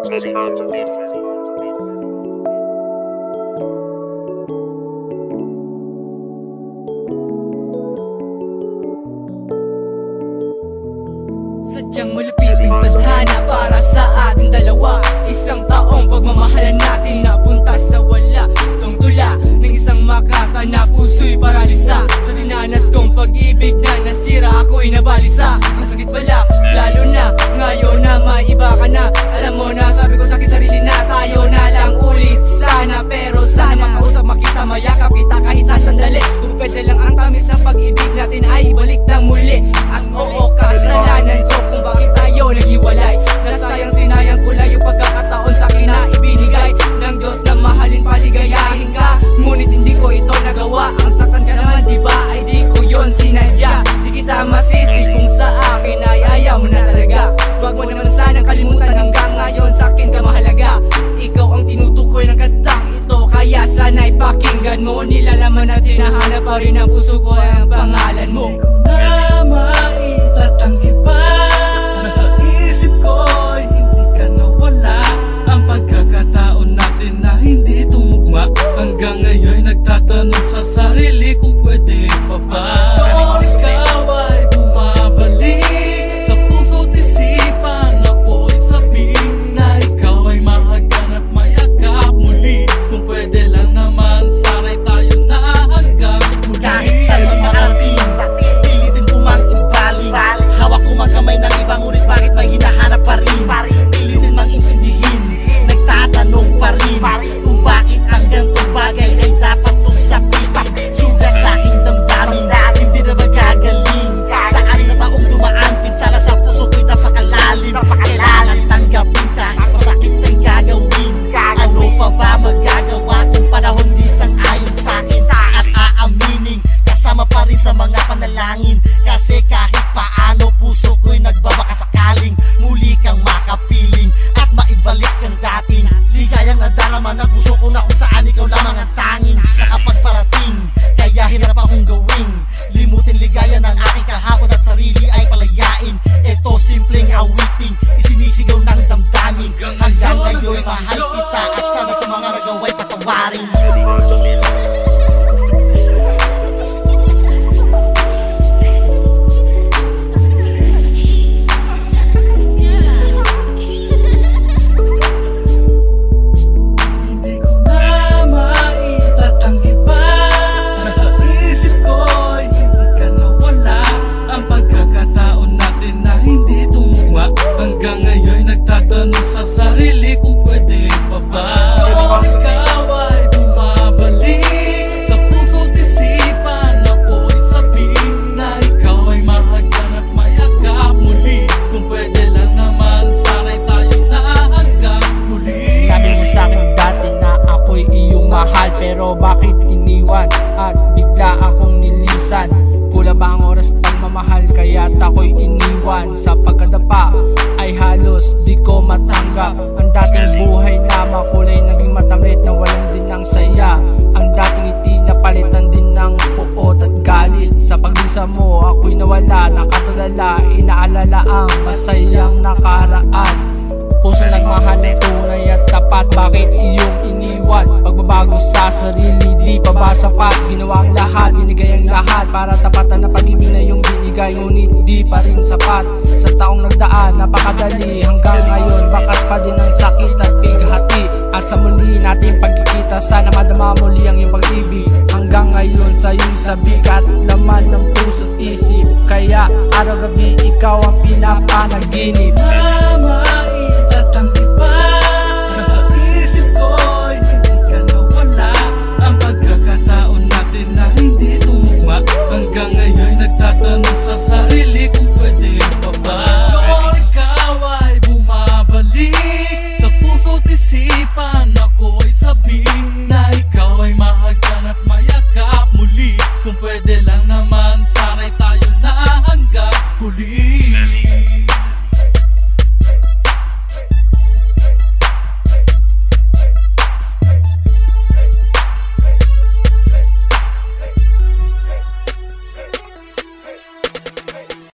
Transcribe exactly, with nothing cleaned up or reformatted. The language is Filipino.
Sadyang malapiting tadhana para sa ating dalawa. Isang taong pagmamahalan natin napunta sa wala. Itong tula ng isang makata na puso'y paralisa. Sa dinanas kong pag-ibig na nasira, ako'y nabalisa. Ang sakit pala, lalo na ngayon na may iba ka na. Alam mo na, sabi ko sa aking sarili na tayo na lang ulit sana. Pero sana makausap, makita, mayakap kita kahit na sandali. Kung pwede lang ang tamis ng pag-ibig natin ay balik na muli. At oo, kasalanan ko kung bakit tayo naghiwalay. Nasayang sinayang ko lang yung pagkakataon sa akin na ibinigay ng Diyos na mahalin paligayahin ka. Ngunit hindi ko ito nagawa. Ang saktan ka naman diba ay di ko yon sinadya. Di kita masisi kung sa akin ay ayaw mo na talaga. Wag mo naman sanang kalimutan hanggang ngayon sa akin ka mahalaga. Ikaw ang tinutukoy ng kantang ito, kaya sana'y pakinggan mo. Nilalaman at hinahanap pa rin ang puso ko ang pangalan mo. Na maitatanggi pa, nasa isip ko'y hindi ka nawala. Ang pagkakataon natin na hindi tumugma, hanggang ngayon nagtatanong sa sarili kung pwede pa ba. O ikaw ay bumabalik sa puso't isipan, ako'y sabihin na ikaw ay mahaganap mayakap muli. Kung pwede lang naman sana'y tayo na hanggang muli. Kahit saan makarating, pilitin ko mang ibaling. Hawak ko mang kamay ng iba, ngunit bakit may hinahanap pa rin? Pilitin mang intindihin, nagtatanong pa rin kung bakit ang gantong bagay ay dapat kong sabihin. Sugat sa aking damdamin, hindi na magagaling. Saan na taong dumaan, pinsala sa puso ko'y napakalalim. Kailangan tanggapin kahit masakit ay gagawin. Ano pa ba magagawa kung panahon di sang-ayon sa'kin? At aaminin, kasama pa rin sa mga panalangin. Kasi kahit paano puso ko'y nagbabakasakaling muli kang makapiling at maibalik kang dating ligayang nadarama ng puso ko na kung saan ikaw lamang ang tanging nakapagparating. Kaya hirap akong gawing limutin ligaya ng aking kahapon at sarili ay palayain. Ito simpleng awiting isinisigaw ng damdamin. Hanggang ngayon mahal kita at sana sa mga nagawa'y patawarin. Hanggang ngayon nagtatanong sa sarili kung pwede pa ba. O ikaw ay bumabalik sa puso't isipan, ako'y sabihin na ikaw ay mahaganap mayakap muli. Kung pwede lang naman sana'y tayo na hanggang muli. Sabi mo sa'kin dati na ako'y iyong mahal, pero bakit iniwan at bigla akong nilisan? Kulang ba ang oras pagmamahal kaya't ako'y iniwan? Sa pagkadapa ay halos di ko matanggap. Ang dating buhay na makulay naging matamlit, na walang din ng saya. Ang dating ngiti napalitan din ng puot at galit. Sa paglisa mo ako'y nawala, nakatulala, inaalala ang masayang nakaraan. Puso nagmahal ng tunay at tapat, bakit iyong iniwan? Pagbabago sa sarili, di pa ba sapat? Ginawa ang lahat, binigay ang lahat para tapatan na pag-ibig na iyong binigay. Ngunit di pa rin sapat. Sa taong nagdaan, napakadali. Hanggang ngayon, bakas pa din ang sakit at bighati. At sa muli natin pagkikita, sana madama muli ang iyong pag-ibig. Hanggang ngayon, sa iyong sabigat, laman ng puso't isip. Kaya araw-gabi, ikaw ang pinapanaginip.